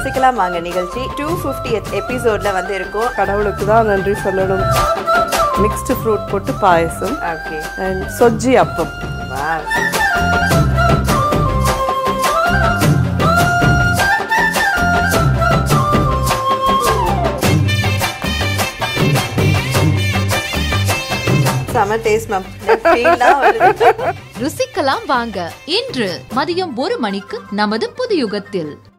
ருசிக்கலாம் வாங்க நிகழ்ச்சி 250th எபிசோட்ல வந்து இருக்கும். கடவுளுக்கு தான் நன்றி சொல்லணும். மிக்ஸ்டு ஃப்ரூட் போட்டு பாயசம். ஓகே. அண்ட் சொஜ்ஜி அப்பம். வாவ். செம டேஸ்ட் மேம். ருசிக்கலாம் வாங்க. இன்று மதியம் 1 மணிக்கு நமது புது யுகத்தில்.